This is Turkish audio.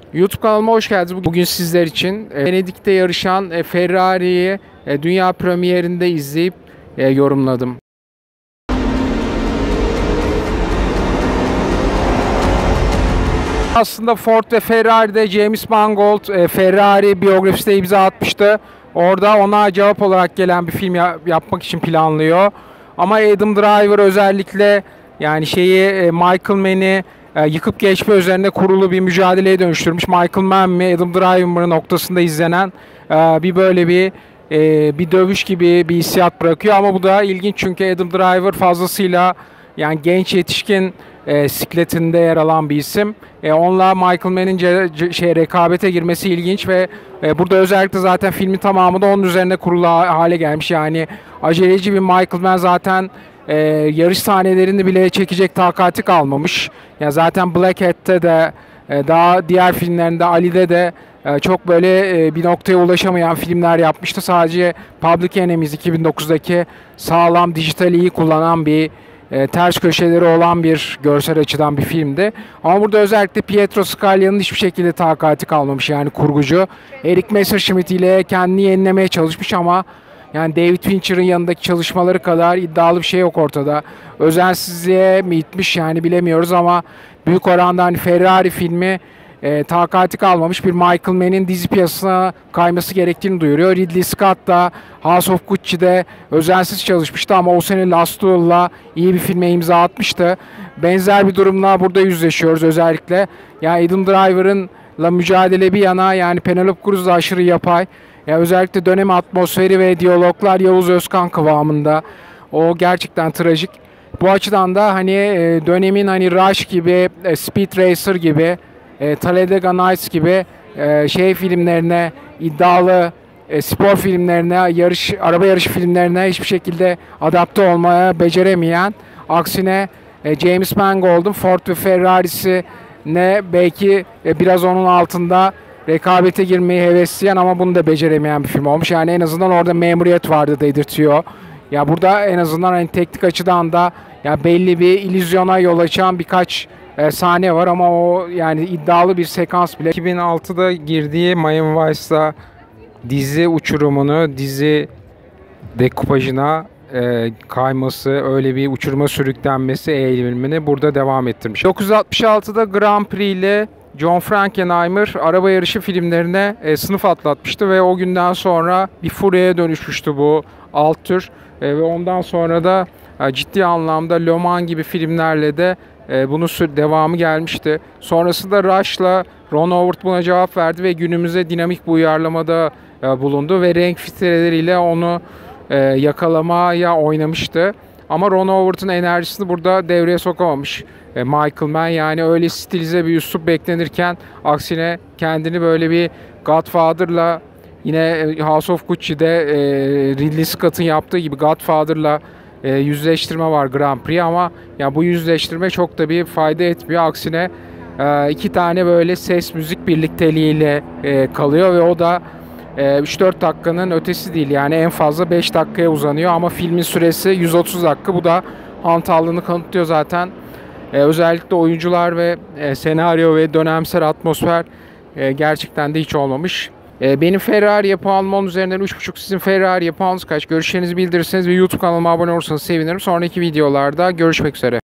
YouTube kanalıma hoş geldiniz. Bugün sizler için Venedik'te yarışan Ferrari'yi dünya premierinde izleyip yorumladım. Aslında Ford ve Ferrari'de James Mangold Ferrari biyografisine imza atmıştı. Orada ona cevap olarak gelen bir film yapmak için planlıyor. Ama Adam Driver özellikle yani Michael Mann'i yıkıp geçme üzerine kurulu bir mücadeleye dönüştürmüş. Michael Mann mi Adam Driver mı noktasında izlenen bir dövüş gibi bir hissiyat bırakıyor. Ama bu da ilginç çünkü Adam Driver fazlasıyla yani genç yetişkin sikletinde yer alan bir isim. Onunla Michael Mann'in rekabete girmesi ilginç ve burada özellikle zaten filmin tamamı da onun üzerine kurulu hale gelmiş. Yani aceleci bir Michael Mann zaten yarış sahnelerini bile çekecek takati kalmamış. Yani zaten Black Hat'te de daha diğer filmlerinde Ali'de de çok böyle bir noktaya ulaşamayan filmler yapmıştı. Sadece Public Enemies 2009'daki sağlam dijital iyi kullanan bir ters köşeleri olan bir görsel açıdan bir filmdi. Ama burada özellikle Pietro Scaglia'nın hiçbir şekilde takati kalmamış yani kurgucu. Eric Messerschmitt ile kendini yenilemeye çalışmış ama yani David Fincher'ın yanındaki çalışmaları kadar iddialı bir şey yok ortada. Özensizliğe mi itmiş yani bilemiyoruz ama büyük oranda hani Ferrari filmi takati kalmamış bir Michael Mann'in dizi piyasasına kayması gerektiğini duyuruyor. Ridley Scott da House of Gucci'de özensiz çalışmıştı ama o sene Last Duel'la iyi bir filme imza atmıştı. Benzer bir durumla burada yüzleşiyoruz özellikle. Yani Adam Driver'ınla mücadele bir yana yani Penelope Cruz da aşırı yapay. Ya özellikle dönem atmosferi ve diyaloglar Yavuz Özkan kıvamında. O gerçekten trajik. Bu açıdan da hani dönemin hani Rush gibi, Speed Racer gibi, Talladega Nights gibi filmlerine, iddialı spor filmlerine, araba yarışı filmlerine hiçbir şekilde adapte olmaya beceremeyen, aksine James Mangold'un Ford ve Ferrari'si ne belki biraz onun altında rekabete girmeyi hevesleyen ama bunu da beceremeyen bir film olmuş. Yani en azından orada memuriyet vardı dedirtiyor. Ya burada en azından hani teknik açıdan da ya belli bir illüzyona yol açan birkaç sahne var ama o yani iddialı bir sekans bile. 2006'da girdiği Miami Vice'da dizi uçurumunu, dizi dekupajına kayması, öyle bir uçuruma sürüklenmesi eğilimini burada devam ettirmiş. 1966'da Grand Prix ile John Frankenheimer araba yarışı filmlerine sınıf atlatmıştı ve o günden sonra bir furyaya dönüşmüştü bu alt tür. Ve ondan sonra da ciddi anlamda Le Mans gibi filmlerle de bunun devamı gelmişti. Sonrasında Rush'la Ron Howard buna cevap verdi ve günümüze dinamik bir uyarlamada bulundu ve renk filtreleriyle onu yakalamaya oynamıştı. Ama Ron Howard'ın enerjisini burada devreye sokamamış Michael Mann. Yani öyle stilize bir üslup beklenirken aksine kendini böyle bir Godfather'la yine House of Gucci'de Ridley Scott'ın yaptığı gibi Godfather'la yüzleştirme var Grand Prix ama ya bu yüzleştirme çok da bir fayda etmiyor. Aksine iki tane böyle ses müzik birlikteliğiyle kalıyor ve o da 3-4 dakikanın ötesi değil. Yani en fazla 5 dakikaya uzanıyor ama filmin süresi 130 dakika. Bu da hantallığını kanıtlıyor zaten. Özellikle oyuncular ve senaryo ve dönemsel atmosfer gerçekten de hiç olmamış. Benim Ferrari'ye puanım 10 üzerinden 3.5. Sizin Ferrari'ye puanınız kaç? Görüşlerinizi bildirirseniz ve YouTube kanalıma abone olursanız sevinirim. Sonraki videolarda görüşmek üzere.